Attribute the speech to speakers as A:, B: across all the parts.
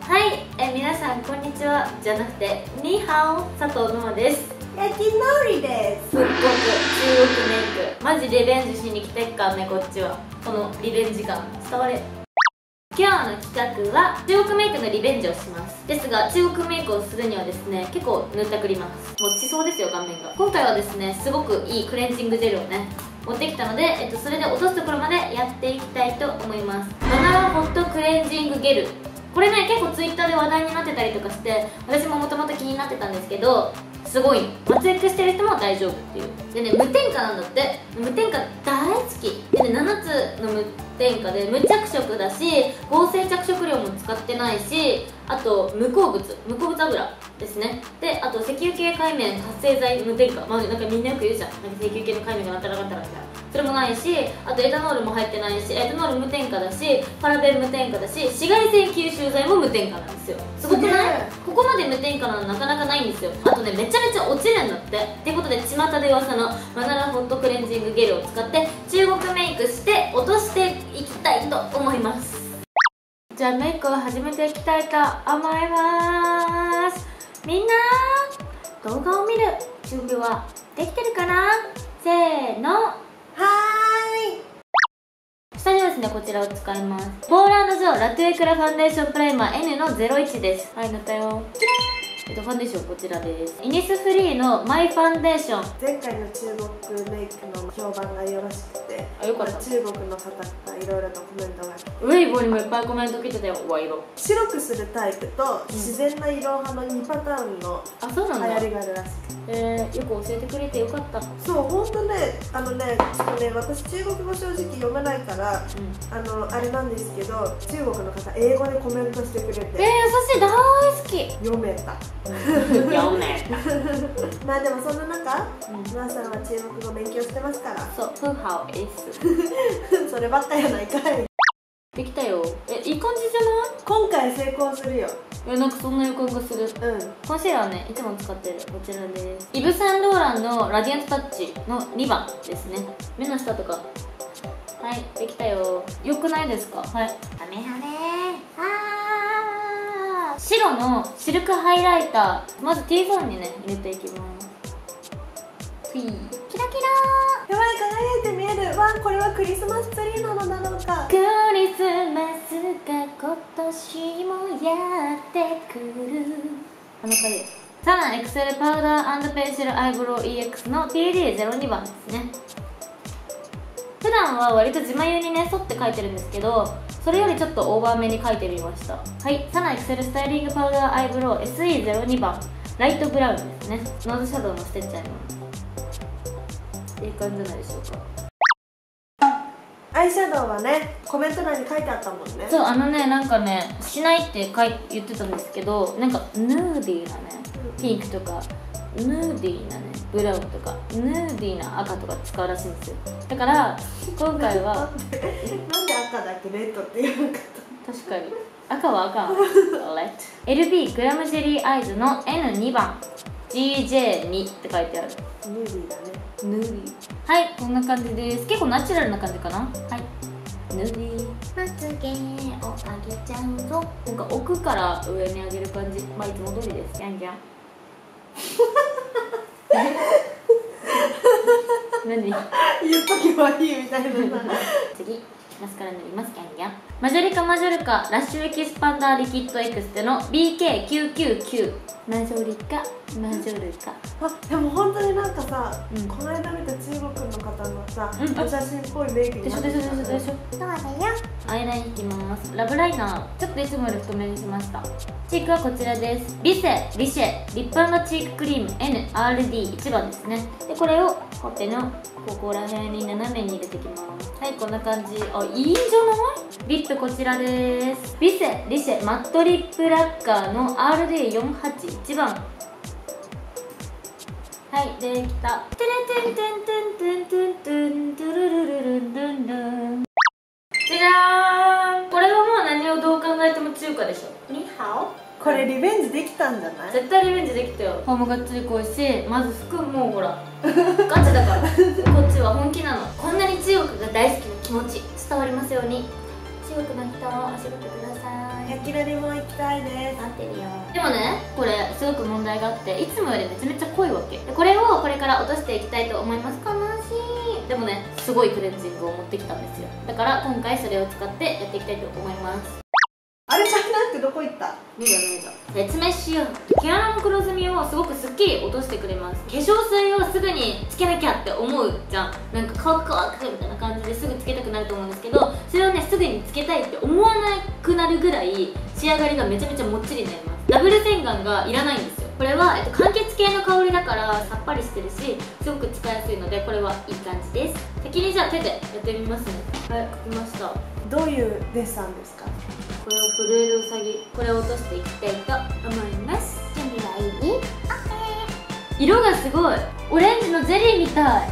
A: はい、皆さんこんにちはじゃなくてニーハオ、佐藤のです。
B: 焼きのりです。
A: すっごく中国メイクマジリベンジしに来てっからね。こっちはこのリベンジ感伝われ。今日の企画は中国メイクのリベンジをします。ですが中国メイクをするにはですね、結構塗ったくります。もう地層ですよ、顔面が。今回はですね、すごくいいクレンジングジェルをね持ってきたので、それで落とすところまでやっていきたいと思います。バナナホットクレンジングゲル、これね結構 Twitter で話題になってたりとかして、私ももともと気になってたんですけど、すごい松エクしてる人も大丈夫っていう。でね、無添加なんだって。無添加大好きでね、7つの無添加で無着色だし、合成着色料も使ってないし、あと無鉱物油ですね。で、あと石油系界面活性剤無添加、まあなんかみんなよく言うじゃん、なんか石油系の界面がなったらなったらみたいな、それもないし、あとエタノールも入ってないし、エタノール無添加だし、パラベン無添加だし、紫外線吸収剤も無添加なんですよ。すごくない？ここまで無添加なのなかなかないんですよ。あとね、めちゃめちゃ落ちるんだって。っていうことで巷で噂のバナナホットクレンジングゲルを使って中国メイクして落としていきたいと思います。じゃあメイクを始めていきたいと思います。みんな動画を見る準備はできてるかな？せーの、
B: はーい。
A: 下にはですね、こちらを使います。ポーランドジョーラトゥエクラファンデーションプライマー N の01です。はい、塗ったよ。ファンデーションこちらです。イニスフリーのマイファンデーション。
B: 前回の中国メイクの評判がよろしくて、
A: あ、よかった。
B: 中国の方からいろいろなコメントが、
A: ウェイボーにもいっぱいコメント来てたよ。和色
B: 白くするタイプと自然な色派の2パターンの
A: あ、そうなんだ。
B: 流行りがあるらしくて、
A: よく教えてくれてよかった。
B: そう、ほんとね、ちょっとね、私中国語正直読めないから、あれなんですけど、中国の方英語でコメントしてくれて、
A: 優しい、大好き。
B: 読めた
A: 読めた
B: まあでもそんな中、皆さんは中国語勉強してますから、
A: そう、フーハオエス
B: そればっかやないかい。
A: できたよ。いい感じじゃない？
B: 今回成功するよ。
A: なんかそんな予感がする。コンシーラーね、いつも使ってるこちらです。イヴ・サンローランのラディアントタッチの2番ですね。目の下とか。はい、できたよ。よくないですか？はい。はめはめ白のシルクハイライター、まず T ゾーンにね入れていきます。キラキラ
B: やばい、輝いて見える。わ、これはクリスマスツリーなのだろうか。
A: クリスマスが今年もやってくる、あの感じです。サナエクセルパウダー&ペンシルアイブロウ EX の PD02 番ですね。普段は割と自眉にね沿って描いてるんですけど、それよりちょっとオーバーめに描いてみました。はい、サナエクセルスタイリングパウダーアイブロウ SE02 番ライトブラウンですね。ノーズシャドウのしてっちゃいます。いい感じじゃないでしょうか。
B: アイシャドウはね、コメント欄に書いてあったもんね。
A: そう、なんかね、しないって言ってたんですけど、なんかヌーディーなねピンクとか、ヌーディーなねブラウンとか、ヌーディーな赤とか使うらしいんですよ。だから今回は
B: なんで赤だけレッドって言うのかと。
A: 確かに赤は赤LB グラムジェリーアイズの N2 番 GJ2 って書いてある。
B: ヌーディーだね。
A: ヌーディー。はい、こんな感じです。結構ナチュラルな感じかな。はい、ヌーディー。まつげを上げちゃうぞ。なんか奥から上に上げる感じ、まあいつも通りです。ギャンギャン何
B: 言っとけばいいみたいな。
A: 次、マスカラ塗ります。ギャンギャン。マジョリカマジョルカラッシュエキスパンダーリキッドエクステの BK999。マジョリカマジョルカ。
B: あ、でも本当になんかさ、この間見た中国の方のさ、お写真っぽいメイクになってた。
A: でしょ。そうだよ。アイライン引きます。ラブライナーちょっといつもより太めにしました。チークはこちらです。リシェリップ&チーククリーム NRD1 番ですね。でこれをほっぺのここら辺に斜めに入れていきます。はい、こんな感じ。あ、いいんじゃない？リップこちらです。リシェマットリップラッカーの RD481 番。はい、できた。テレテンテンテンテンテンテントゥルルルルンルンルン。じゃーん。これはもう何をどう考えても中華でしょ。ニハオ。
B: これリベンジできたんじゃない？
A: 絶対リベンジできたよ。フォームがっつり濃いし、まず服もほらガチだからこっちは本気なの。こんなに中国が大好きな気持ち伝わりますように。中国の人お仕事ください。
B: 焼き鳥も行きたいです。
A: 合ってるよ。でもね、これすごく問題があって、いつもよりめちゃめちゃ濃いわけで、これをこれから落としていきたいと思います。悲しい。でもね、すごいクレンジングを持ってきたんですよ。だから今回それを使ってやっていきたいと思います。
B: あれじゃなくてどこ行った？
A: 見た説明しよう。毛穴の黒ずみをすごくすっきり落としてくれます。化粧水をすぐにつけなきゃって思うじゃん。なんか乾くみたいな感じですぐつけたくなると思うんですけど、それをねすぐにつけたいって思わなくなるぐらい仕上がりがめちゃめちゃもっちりになります。ダブル洗顔がいらないんですよ。これは、柑橘系の香りだからさっぱりしてるし、すごく使いやすいのでこれはいい感じです。先にじゃあ手でやってみますね。はい、書きました。
B: どういうデッサンですか？
A: これを震えるうさぎ、これを落としていきたいと思います。準備はいい？色がすごいオレンジのゼリーみたい。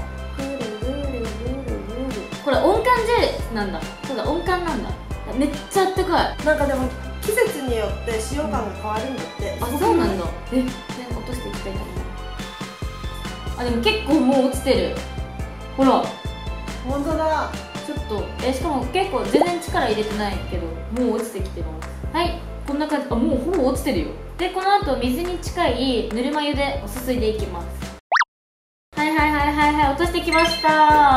A: これ温感ジェルなんだ。そうだ、温感なんだ。めっちゃあったかい。
B: なんかでも季節によって使用感が変わるんだって。
A: あ、そうなんだ。落としていきたいと思います。あ、でも結構もう落ちてる。ほら
B: 本当だ。
A: ちょっとしかも結構全然力入れてないけどもう落ちてきてます。はい、こんな感じ。あ、もうほぼ落ちてるよ。でこの後水に近いぬるま湯でおすすいでいきます。落としてきました。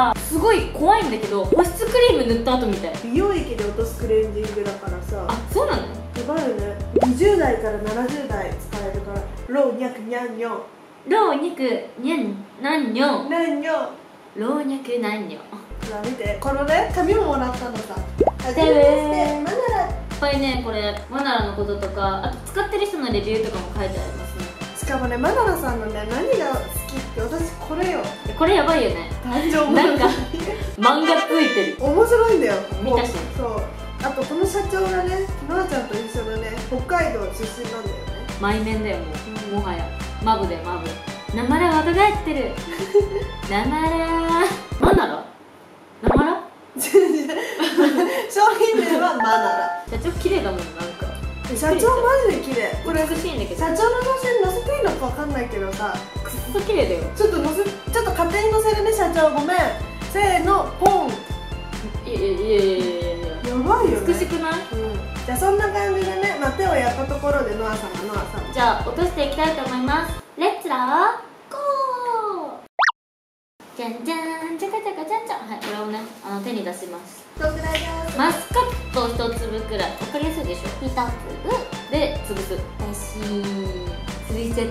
A: すごい怖いんだけど保湿クリーム塗った後みたい。
B: 美容液で落とすクレンジングだからさ。
A: あ、そうなの？
B: やばいよね。20代から70代使えるから。老若男女。
A: 老若男女。
B: 男女。
A: 老若男女。
B: 見て、このね紙ももらったのさ。はじめましてマナラ。
A: いっぱいね、これマナラのこととか、あと使ってる人のレビューとかも書いてありますね。
B: しかもね、マナラさんのね、何が好きって私これよ。
A: これやばいよね。
B: 誕生
A: なんか漫画ついてる。
B: 面白いんだよ。
A: 見たし。
B: そう。あとこの社長がね、ノアちゃんと一緒のね、北海道出身なんだよね。
A: 前面だよもう、もはやマブでマブ。なまら若返ってる。なまらマナラ？なまら？
B: 商品名はマナラ。
A: 社長綺麗だもん。なんか
B: 社長マジで綺麗。これ
A: 美しいんだけど、
B: 社長の写真載せていいのかわかんないけどさ、
A: くっそ綺麗だよ。
B: ちょっと勝手に載せるね、社長。ごめん。せーの、ポン。
A: いや
B: やばいよね。
A: 美しくない？
B: じゃあそんな感じでね、手をやったところでノアさんがノアさん。
A: じゃあ落としていきたいと思います。レッツラーゴー。じゃんじゃん、じゃかじゃかじゃんじゃん。はい、これをね手に出します。
B: どんぐらいです？
A: マスカット1粒くらい。分かりやすいでしょ。1粒で潰す。おいしい。潰しちゃった。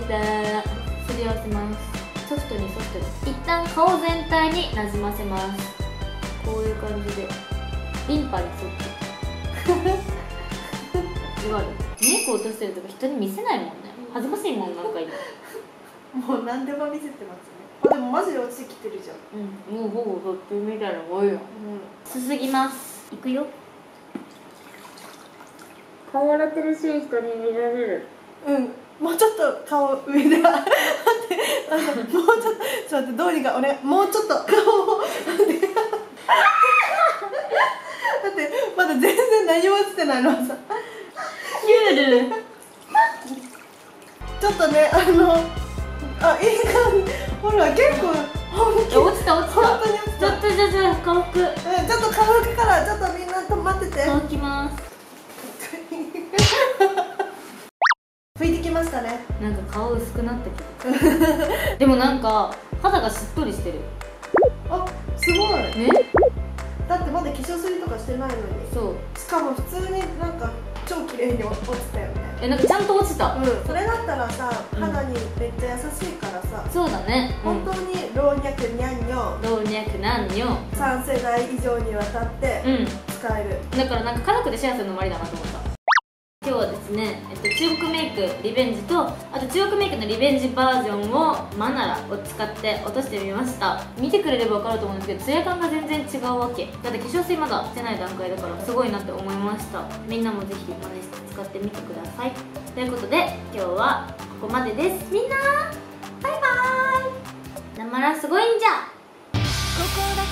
A: すり合わせます。ソフトにソフトに。一旦顔全体になじませます。こういう感じでリンパに沿って違う。メイク落としてるとか人に見せないもんね。恥ずかしいもん。なんか今
B: もう何でも見せてますね。でもマジで落ちてきてるじゃん。
A: もうほぼそっちみたいなもんよ。すすぎます。いくよ。顔洗ってるし人に見られる。
B: もうちょっと顔上で待って、もうちょっとどうにかもうちょっと顔を待ってまだ全然何も落ちてないのさ。
A: キュール
B: ちょっとね、いい感じ。ほら、結構本気。
A: 落ちた。
B: 本当に落ちた。
A: ちょっとじゃあ顔拭く。
B: ちょっと顔拭くから、ちょっとみんな止まってて。
A: 顔拭きます。
B: 拭いてきましたね。
A: なんか顔薄くなってきた。でもなんか肌がしっとりしてる。
B: あ、すごい
A: ね。
B: だってまだ化粧水とかしてないのに。
A: そう。
B: しかも普通になんか超綺麗に落ちたよね。
A: なんかちゃんと落ちた。
B: それだったらさ、肌にめっちゃ優しいからさ。
A: そうだね。
B: 本当に老若男女、
A: 老若男女
B: 3世代以上にわたって使える。
A: だからなんか家族でシェアするのもありだなと思った。今日はですね、中国メイクリベンジと、あと中国メイクのリベンジバージョンをマナラを使って落としてみました。見てくれれば分かると思うんですけど、ツヤ感が全然違うわけだって。化粧水まだしてない段階だからすごいなって思いました。みんなもぜひ真似して使ってみてください。ということで今日はここまでです。みんなバイバーイ。なまらすごいんじゃ。